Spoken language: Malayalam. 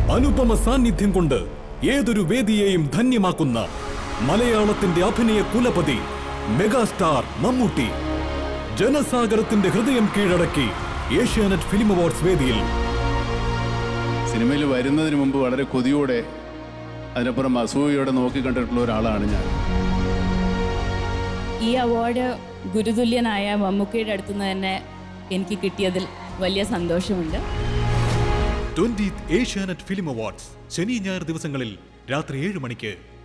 അനുപമ സാന്നിധ്യം കൊണ്ട് ഏതൊരു വേദിയെയും ധന്യമാക്കുന്ന മലയാളത്തിന്റെ അഭിനയ കുലപതി മെഗാസ്റ്റാർ മമ്മൂട്ടി ജനസാഗരത്തിന്റെ ഹൃദയം കീഴടക്കി ഏഷ്യാനെറ്റ് ഫിലിം അവാർഡ്സ് വേദിയിൽ. സിനിമയിൽ വരുന്നതിന് മുമ്പ് വളരെ കൊതിയോടെ അതിനപ്പുറം അസൂയയോടെ നോക്കിക്കണ്ടിട്ടുള്ള ഒരാളാണ് ഞാൻ. ഈ അവാർഡ് ഗുരുതുല്യനായ മമ്മൂക്കയുടെ അടുത്തുനിന്ന് തന്നെ എനിക്ക് കിട്ടിയതിൽ വലിയ സന്തോഷമുണ്ട്. 20th ഏഷ്യാനെറ്റ് ഫിലിം അവാർഡ്സ് ശനി ഞായർ ദിവസങ്ങളിൽ രാത്രി 7 മണിക്ക്.